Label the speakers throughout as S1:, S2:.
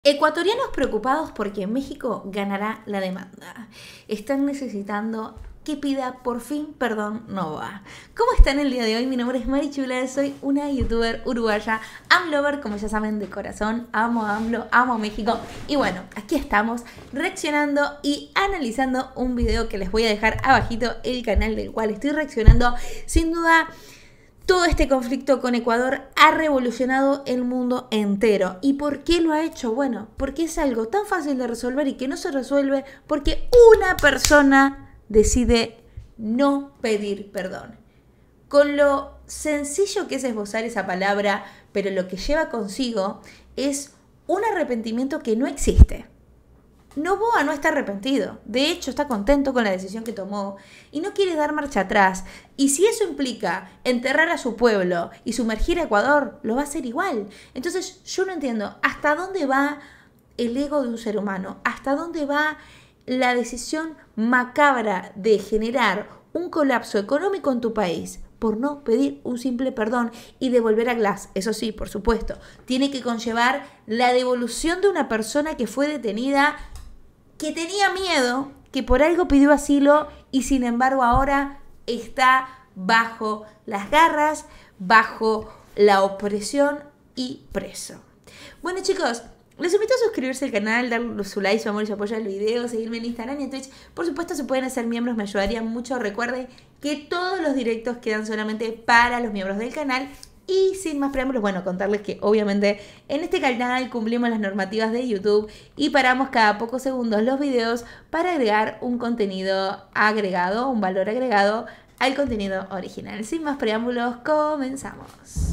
S1: Ecuatorianos preocupados porque México ganará la demanda. Están necesitando que pida por fin perdón Nova. ¿Cómo están el día de hoy? Mi nombre es Mari Chula, soy una youtuber uruguaya, AMLover, como ya saben, de corazón. Amo a AMLO, amo a México. Y bueno, aquí estamos reaccionando y analizando un video que les voy a dejar abajito, el canal del cual estoy reaccionando. Sin duda, todo este conflicto con Ecuador ha revolucionado el mundo entero. ¿Y por qué lo ha hecho? Bueno, porque es algo tan fácil de resolver y que no se resuelve porque una persona decide no pedir perdón. Con lo sencillo que es esbozar esa palabra, pero lo que lleva consigo es un arrepentimiento que no existe. Noboa no está arrepentido, de hecho está contento con la decisión que tomó y no quiere dar marcha atrás. Y si eso implica enterrar a su pueblo y sumergir a Ecuador, lo va a hacer igual. Entonces yo no entiendo hasta dónde va el ego de un ser humano, hasta dónde va la decisión macabra de generar un colapso económico en tu país por no pedir un simple perdón y devolver a Glass. Eso sí, por supuesto, tiene que conllevar la devolución de una persona que fue detenida, que tenía miedo, que por algo pidió asilo y sin embargo ahora está bajo las garras, bajo la opresión y preso. Bueno, chicos, les invito a suscribirse al canal, darle su like, su amor y su apoyo al video, seguirme en Instagram y en Twitch. Por supuesto, se pueden hacer miembros, me ayudaría mucho. Recuerden que todos los directos quedan solamente para los miembros del canal. Y sin más preámbulos, bueno, contarles que obviamente en este canal cumplimos las normativas de YouTube y paramos cada pocos segundos los videos para agregar un contenido agregado, un valor agregado al contenido original. Sin más preámbulos, comenzamos.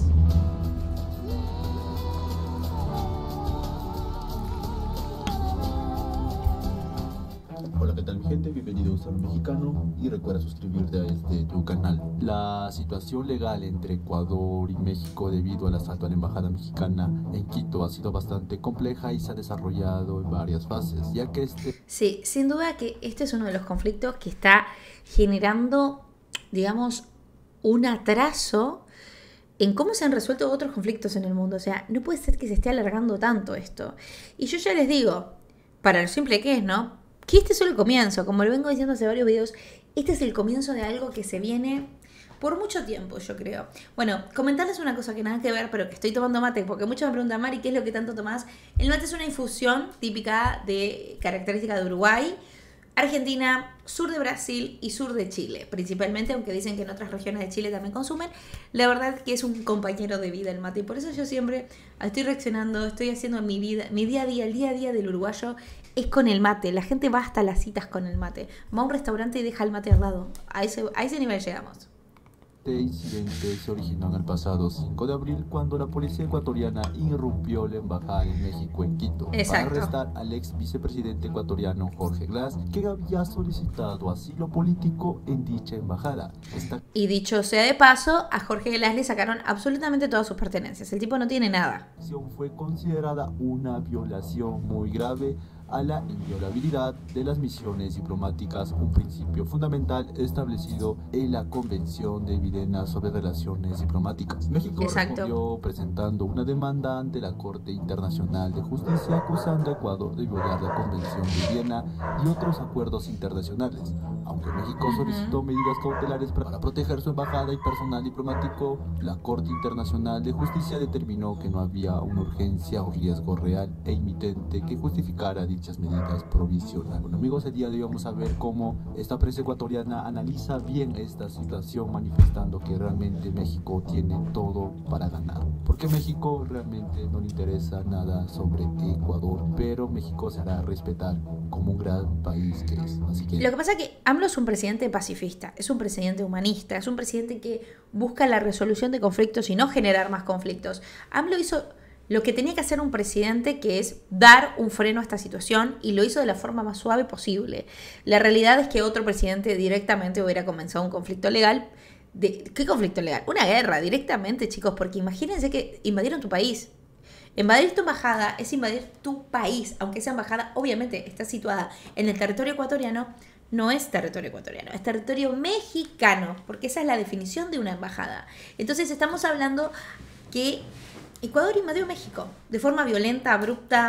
S2: Hola, ¿qué tal mi gente? Bienvenidos a Lo Mexicano y recuerda suscribirte a tu canal. La situación legal entre Ecuador y México debido al asalto a la embajada mexicana en Quito ha sido bastante compleja y se ha desarrollado en varias fases, ya que
S1: Sí, sin duda que este es uno de los conflictos que está generando, digamos, un atraso en cómo se han resuelto otros conflictos en el mundo. O sea, no puede ser que se esté alargando tanto esto. Y yo ya les digo, para lo simple que es, ¿no? Que este es solo el comienzo, como lo vengo diciendo hace varios videos, este es el comienzo de algo que se viene por mucho tiempo, yo creo. Bueno, comentarles una cosa que nada que ver, pero que estoy tomando mate, porque muchos me preguntan, Mari, ¿qué es lo que tanto tomás? El mate es una infusión típica de característica de Uruguay, Argentina, sur de Brasil y sur de Chile, principalmente, aunque dicen que en otras regiones de Chile también consumen. La verdad es que es un compañero de vida el mate, y por eso yo siempre estoy reaccionando, estoy haciendo mi vida, mi día a día, el día a día del uruguayo es con el mate. La gente va hasta las citas con el mate, va a un restaurante y deja el mate al lado. A ese nivel llegamos.
S2: Este incidente se originó en el pasado 5 de abril cuando la policía ecuatoriana irrumpió la embajada de México en Quito.
S1: Exacto.
S2: Para arrestar al ex vicepresidente ecuatoriano Jorge Glass, que había solicitado asilo político en dicha embajada.
S1: Y dicho sea de paso, a Jorge Glass le sacaron absolutamente todas sus pertenencias. El tipo no tiene nada.
S2: La acción fue considerada una violación muy grave a la inviolabilidad de las misiones diplomáticas, un principio fundamental establecido en la Convención de Viena sobre Relaciones Diplomáticas. México respondió presentando una demanda ante la Corte Internacional de Justicia acusando a Ecuador de violar la Convención de Viena y otros acuerdos internacionales. Aunque México solicitó medidas cautelares para proteger su embajada y personal diplomático, la Corte Internacional de Justicia determinó que no había una urgencia o riesgo real e inminente que justificara dichas medidas provisionales. Bueno, amigos, el día de hoy vamos a ver cómo esta prensa ecuatoriana analiza bien esta situación, manifestando que realmente México tiene todo para ganar. Porque México realmente no le interesa nada sobre Ecuador, pero México se hará respetar como un gran país que es. Así que
S1: lo que pasa es que AMLO es un presidente pacifista, es un presidente humanista, es un presidente que busca la resolución de conflictos y no generar más conflictos. AMLO hizo lo que tenía que hacer un presidente, que es dar un freno a esta situación, y lo hizo de la forma más suave posible. La realidad es que otro presidente directamente hubiera comenzado un conflicto legal. ¿Qué conflicto legal? Una guerra directamente, chicos, porque imagínense que invadieron tu país. Invadir tu embajada es invadir tu país, aunque esa embajada obviamente está situada en el territorio ecuatoriano. No es territorio ecuatoriano, es territorio mexicano, porque esa es la definición de una embajada. Entonces estamos hablando que Ecuador invadió México de forma violenta, abrupta,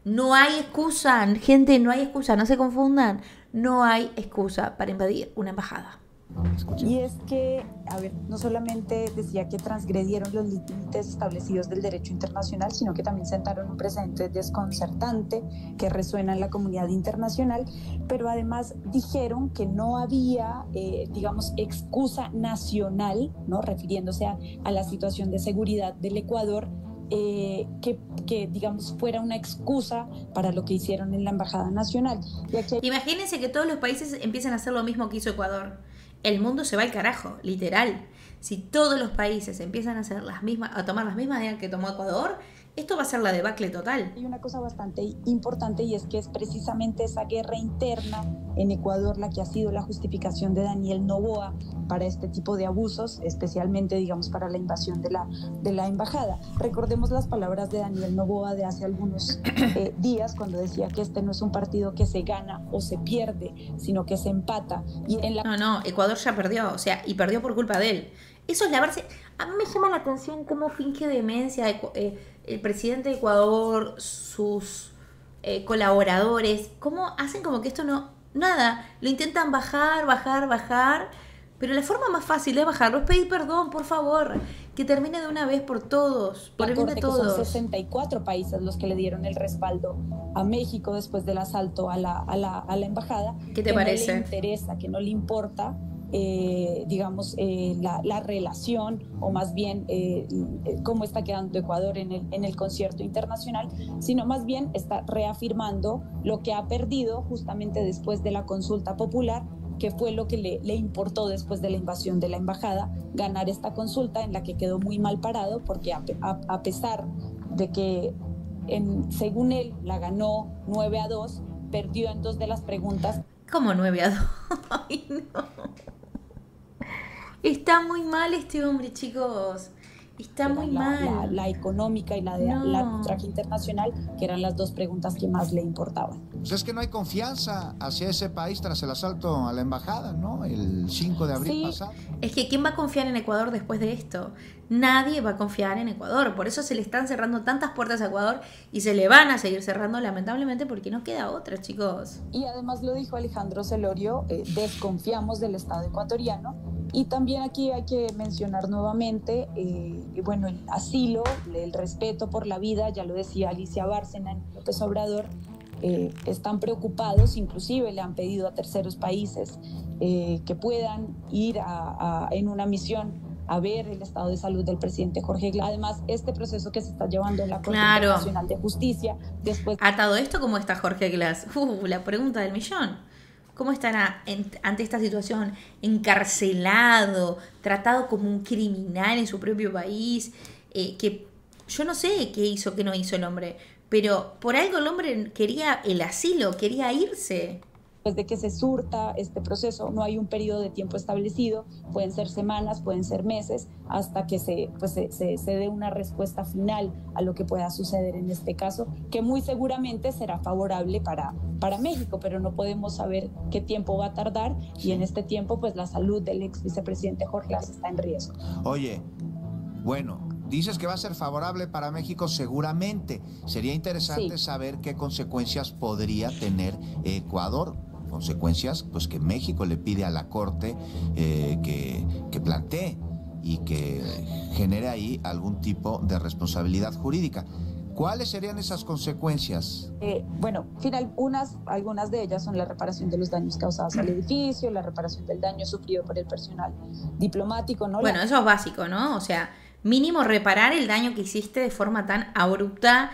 S1: No hay excusa, gente, no hay excusa, no se confundan. No hay excusa para invadir una embajada.
S3: Y es que, a ver, no solamente decía que transgredieron los límites establecidos del derecho internacional, sino que también sentaron un precedente desconcertante que resuena en la comunidad internacional, pero además dijeron que no había, digamos, excusa nacional, ¿no? Refiriéndose a la situación de seguridad del Ecuador, que, digamos, fuera una excusa para lo que hicieron en la Embajada Nacional. Y aquí
S1: Imagínense que todos los países empiezan a hacer lo mismo que hizo Ecuador. El mundo se va al carajo, literal. Si todos los países empiezan a hacer a tomar las mismas ideas que tomó Ecuador, esto va a ser la debacle total.
S3: Hay una cosa bastante importante, y es que es precisamente esa guerra interna en Ecuador la que ha sido la justificación de Daniel Noboa para este tipo de abusos, especialmente, digamos, para la invasión de la embajada. Recordemos las palabras de Daniel Noboa de hace algunos días, cuando decía que este no es un partido que se gana o se pierde, sino que se empata. Y
S1: No, Ecuador ya perdió, o sea, y perdió por culpa de él. Eso es lavarse. A mí me llama la atención cómo finge demencia el presidente de Ecuador, sus colaboradores, cómo hacen como que esto no... Nada, lo intentan bajar, pero la forma más fácil de bajarlo es pedir perdón, por favor, que termine de una vez por todos, por el bien de todos.
S3: Son 64 países los que le dieron el respaldo a México después del asalto a la embajada.
S1: ¿Qué te parece?
S3: Que no le interesa, que no le importa, digamos, la relación, o más bien cómo está quedando Ecuador en el concierto internacional, sino más bien está reafirmando lo que ha perdido justamente después de la consulta popular, que fue lo que le importó después de la invasión de la embajada, ganar esta consulta en la que quedó muy mal parado, porque a pesar de que según él la ganó 9-2, perdió en 2 de las preguntas.
S1: ¿Cómo 9-2? Ay, no. Está muy mal este hombre, chicos. Está muy mal.
S3: La económica y la de la arbitraje internacional, que eran las 2 preguntas que más le importaban.
S4: Pues es que no hay confianza hacia ese país tras el asalto a la embajada, ¿no? El 5 de abril pasado.
S1: Es que ¿quién va a confiar en Ecuador después de esto? Nadie va a confiar en Ecuador. Por eso se le están cerrando tantas puertas a Ecuador, y se le van a seguir cerrando, lamentablemente, porque no queda otra, chicos.
S3: Y además lo dijo Alejandro Celorio, desconfiamos del Estado ecuatoriano. Y también aquí hay que mencionar nuevamente, bueno, el asilo, el respeto por la vida, ya lo decía Alicia Bárcena en López Obrador, están preocupados, inclusive le han pedido a terceros países que puedan ir en una misión a ver el estado de salud del presidente Jorge Glass. Además, este proceso que se está llevando en la Corte Internacional de Justicia, después...
S1: Atado esto, ¿cómo está Jorge Glass? La pregunta del millón. ¿Cómo estará ante esta situación? Encarcelado, tratado como un criminal en su propio país, que yo no sé qué hizo, qué no hizo el hombre, pero por algo el hombre quería el asilo, quería irse.
S3: Desde que se surta este proceso, no hay un periodo de tiempo establecido, pueden ser semanas, pueden ser meses, hasta que se dé una respuesta final a lo que pueda suceder en este caso, que muy seguramente será favorable para México, pero no podemos saber qué tiempo va a tardar, y en este tiempo pues la salud del ex vicepresidente Jorge Glass está en riesgo.
S4: Oye, bueno, dices que va a ser favorable para México, seguramente. Sería interesante saber qué consecuencias podría tener Ecuador. Consecuencias pues que México le pide a la Corte que plantee y que genere ahí algún tipo de responsabilidad jurídica. ¿Cuáles serían esas consecuencias?
S3: Bueno, algunas de ellas son la reparación de los daños causados al edificio, la reparación del daño sufrido por el personal diplomático, ¿no?
S1: Bueno, eso es básico, ¿no? O sea, mínimo reparar el daño que hiciste de forma tan abrupta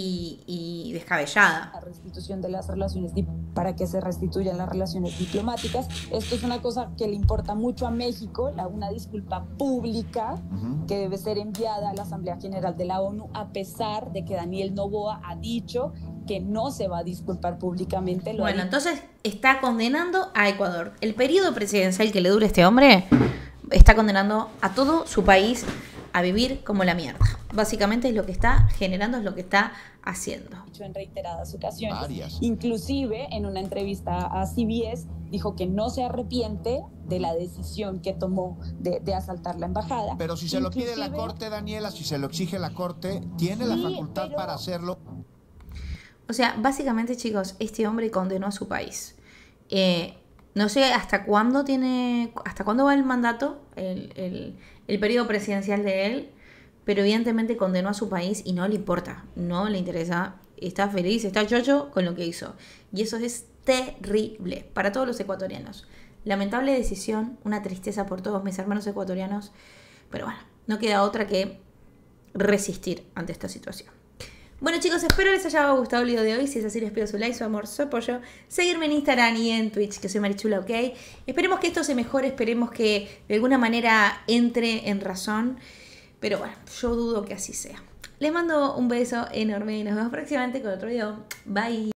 S1: y descabellada.
S3: La restitución de las relaciones, para que se restituyan las relaciones diplomáticas. Esto es una cosa que le importa mucho a México, una disculpa pública que debe ser enviada a la Asamblea General de la ONU, a pesar de que Daniel Noboa ha dicho que no se va a disculpar públicamente.
S1: Bueno, entonces está condenando a Ecuador. El periodo presidencial que le dure a este hombre está condenando a todo su país a vivir como la mierda. Básicamente es lo que está generando, es lo que está haciendo.
S3: En reiteradas ocasiones, inclusive en una entrevista a CBS, dijo que no se arrepiente de la decisión que tomó de asaltar la embajada.
S4: Pero si se lo pide la Corte, Daniela, si se lo exige la Corte, ¿tiene la facultad para hacerlo?
S1: O sea, básicamente, chicos, este hombre condenó a su país. No sé hasta cuándo va el mandato, el periodo presidencial de él, pero evidentemente condenó a su país y no le importa, no le interesa, está feliz, está chocho con lo que hizo. Y eso es terrible para todos los ecuatorianos. Lamentable decisión, una tristeza por todos mis hermanos ecuatorianos, pero bueno, no queda otra que resistir ante esta situación. Bueno, chicos, espero les haya gustado el video de hoy. Si es así, les pido su like, su amor, su apoyo. Seguirme en Instagram y en Twitch, que soy Marichula, ¿ok? Esperemos que esto se mejore, esperemos que de alguna manera entre en razón. Pero bueno, yo dudo que así sea. Les mando un beso enorme y nos vemos próximamente con otro video. Bye.